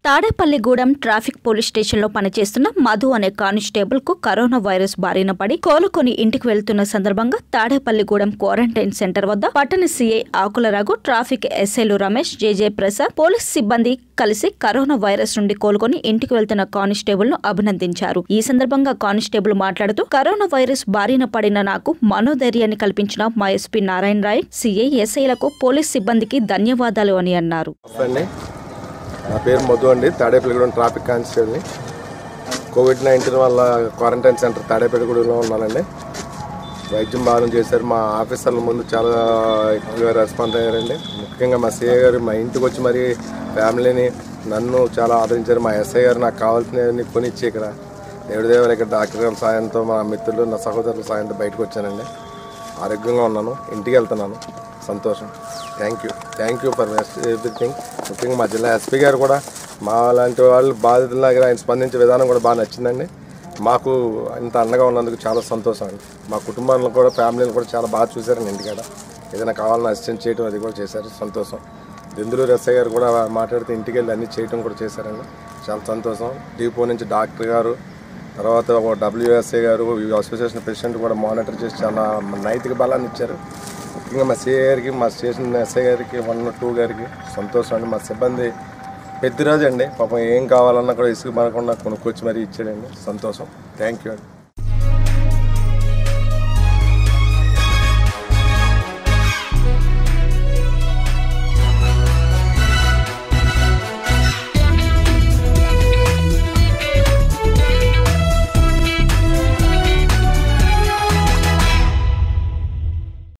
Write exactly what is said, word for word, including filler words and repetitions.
Tadepalligudem traffic police స్టేషన్లో పనిచేస్తున్న మధు అనే కానిస్టేబుల్ కు కరోనా వైరస్ బారిన పడి కోలుకొని ఇంటికి వెళ్తున్న సందర్భంగా తాడేపల్లిగూడెం క్వారంటైన్ సెంటర్ వద్ద పట్టణ సీఐ ఆకులరాగు, ట్రాఫిక్ ఎస్ఐలు రమేష్, జేజే ప్రసాద్, పోలీస్ సిబ్బంది కలిసి కరోనా వైరస్ నుండి కోలుకొని ఇంటికి వెళ్తున్న కానిస్టేబుల్ ను అభినందించారు. ఈ సందర్భంగా కానిస్టేబుల్ మాట్లాడుతూ, కరోనా వైరస్ బారిన పడిన నాకు మనోధైర్యాన్ని కల్పించిన మా ఎస్పీ నారాయణ రాయ్, సీఐ, ఎస్ఐలకు, పోలీస్ సిబ్బందికి ధన్యవాదాలు అని అన్నారు. నా పేరు మధు అండి. తాడేపల్లిగూడెం ట్రాఫిక్ కానిస్టేబుల్ని. కోవిడ్ నైన్టీన్ వల్ల క్వారంటైన్ సెంటర్ తాడేపల్లిగూడెంలో ఉన్నానండి. వైద్యం బాగా చేశారు. మా ఆఫీసర్ల ముందు చాలా ఎక్కువగా రెస్పాన్స్ అయ్యారండి. ముఖ్యంగా మా సీఏ గారు మా ఇంటికి వచ్చి మరి ఫ్యామిలీని నన్ను చాలా ఆదరించారు. మా ఎస్ఐ గారు నాకు కావాల్సినవన్నీ కొనిచ్చి ఇక్కడ దేవుడి దేవాల ఇక్కడ డాక్టర్ గారి సాయంతో, మా మిత్రులు, నా సహోదరుల సాయంతో బయటకు వచ్చానండి. ఆరోగ్యంగా ఉన్నాను. ఇంటికి వెళ్తున్నాను. సంతోషం. Thank you thank you for everything. ముఖ్యంగా మా జిల్లా ఎస్పీ గారు కూడా మా లాంటి వాళ్ళు బాధితులకి ఆయన స్పందించే విధానం కూడా బాగా నచ్చిందండి. మాకు ఇంత అండగా ఉన్నందుకు చాలా సంతోషం అండి. మా కుటుంబాలను కూడా, ఫ్యామిలీని కూడా చాలా బాగా చూశారండి. ఇంటికాడ ఏదైనా కావాలని అసిస్టెంట్ చేయడం అది కూడా చేశారు. సంతోషం. దెందులూరు ఎస్ఐ గారు కూడా మాట్లాడితే ఇంటికి వెళ్ళి అన్నీ చేయడం కూడా చేశారండి. చాలా సంతోషం. డిపో నుంచి డాక్టర్ గారు, తర్వాత డబ్ల్యూఎస్ఐ గారు, అసోసియేషన్ ప్రెసిడెంట్ కూడా మానిటర్ చేసి చాలా నైతిక బలాన్ని ఇచ్చారు. ముఖ్యంగా మా సిఐ గారికి, మా స్టేషన్ ఎస్ఐ గారికి, వన్ టూ గారికి సంతోషం అండి. మా సిబ్బంది పెద్దరాజు అండి. పాపం ఏం కావాలన్నా కూడా ఇసుకు మనకుండా కొనుక్కొచ్చి మరీ ఇచ్చాడండి. సంతోషం. థ్యాంక్ యూ అండి.